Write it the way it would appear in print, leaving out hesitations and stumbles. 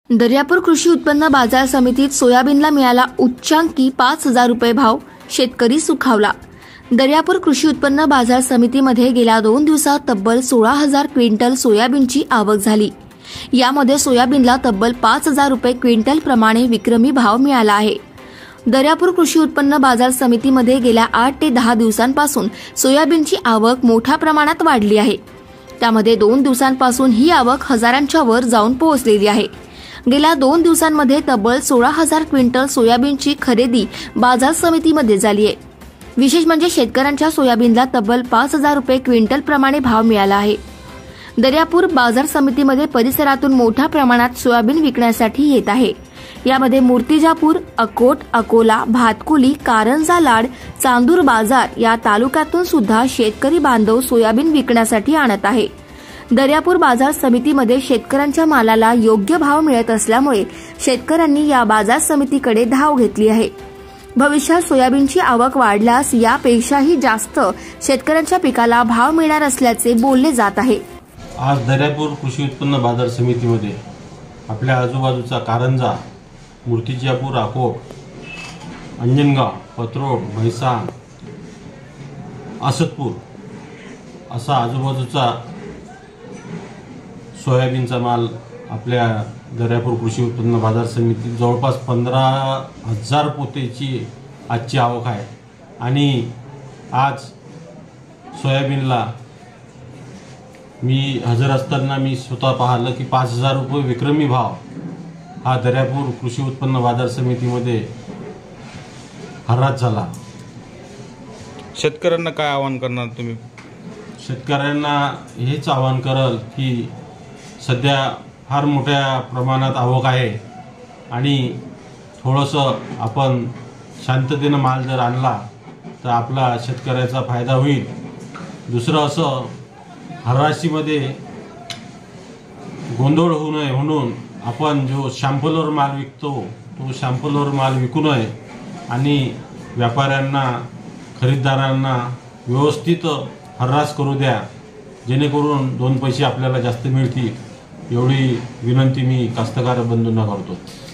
दर्यापूर कृषी उत्पन्न बाजार समितीत सोयाबीनला मिळाला उच्चांकी 5,000 रुपये भाव, शेतकरी सुखावला। दर्यापूर कृषी उत्पन्न बाजार समितीमध्ये गेल्या 2 दिवसात तब्बल 16,000 क्विंटल सोयाबीनची आवक झाली। यामध्ये सोयाबीनला तब्बल 5,000 रुपये क्विंटल प्रमाणे विक्रमी भाव मिळाला आहे। दर्यापूर कृषी उत्पन्न बाजार समितीमध्ये गेल्या 8 ते 10 दिवसांपासून सोयाबीनची आवक मोठ्या प्रमाणात वाढली आहे। त्यामध्ये 2 दिवसांपासून ही आवक हजारांच्या वर जाऊन पोहोचलेली आहे। गेल्या 2 दिवसांमध्ये तब्बल 16,000 क्विंटल सोयाबीनची खरेदी बाजार समितीमध्ये झाली आहे। विशेष म्हणजे शेतकऱ्यांच्या सोयाबीनला तब्बल 5,000 रुपये क्विंटल प्रमाणे भाव मिळाला आहे। दर्यापूर बाजार समितीमध्ये परिसरातून मोठ्या प्रमाणात सोयाबीन विकण्यासाठी येत आहे। यामध्ये मूर्तिजापूर, अकोट, अकोला, भातकुली, कारंजा लाड, चांदूर बाजार या तालुक्यातून सुद्धा शेतकरी बांधव सोयाबीन विकण्यासाठी आणत आहे। दर्यापूर बाजार समितीमध्ये शेतकऱ्यांच्या मालाला योग्य भाव मिळत असल्यामुळे शेतकऱ्यांनी या बाजार समितीकडे धाव घेतली आहे। भविष्यात सोयाबीनची आवक वाढल्यास यापेक्षाही जास्त शेतकऱ्यांच्या पिकाला भाव मिळणार असल्याचे बोलले जात आहे। आज दर्यापूर कृषी उत्पन्न बाजार समितीमध्ये आपल्या आजूबाजूचा कारंजा, मूर्तिजापूर, अकोट, अंजनगाव, पत्रोड, म्हैसाण, असदपूर असा आजूबाजूचा सोयाबीनचा माल आपल्या दर्यापूर कृषी उत्पन्न बाजार समितीत जवळपास 15,000 पोतेची आजची आवक आहे। आणि आज सोयाबीनला मी हजर असताना मी स्वतः पाहिलं की 5,000 रुपये विक्रमी भाव हा दर्यापूर कृषी उत्पन्न बाजार समितीमध्ये हराज झाला। शेतकऱ्यांना काय आवाहन करणार तुम्ही? शेतकऱ्यांना हेच आवाहन कराल की सध्या फार मोठ्या प्रमाणात आवक आहे आणि थोडंसं आपण शांततेनं माल जर आणला तर आपला शेतकऱ्याचा फायदा होईल। दुसरं असं हराशीमध्ये गोंधळ होऊ नये म्हणून आपण जो शॅम्पलवर माल विकतो तो शॅम्पलवर माल विकू नये आणि व्यापाऱ्यांना, खरेदीदारांना व्यवस्थित हरास करू द्या, जेणेकरून 2 पैसे आपल्याला जास्त मिळतील एवढी विनंती मी कास्तकार बंधूंना करतो।